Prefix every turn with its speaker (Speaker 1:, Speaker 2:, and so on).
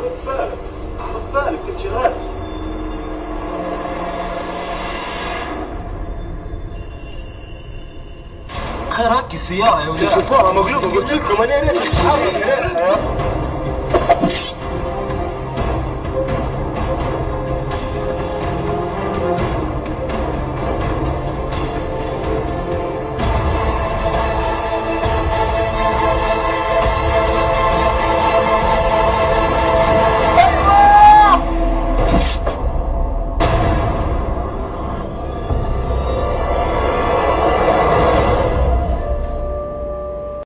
Speaker 1: رد بالك رد بالك تمشي غادي.
Speaker 2: خير هكي السيارة يا ولاد.
Speaker 1: تشوفوها مقلوبة، قلت لكم انا ريت